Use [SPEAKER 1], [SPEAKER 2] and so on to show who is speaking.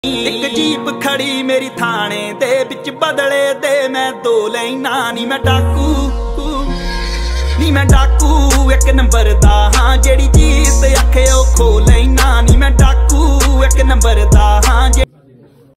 [SPEAKER 1] एक जीप खड़ी मेरी थाने दे बिच बदले दे मैं दो लैना नी मैं डाकू एक नंबर दा हाँ जेड़ी चीज आखे ओ खोल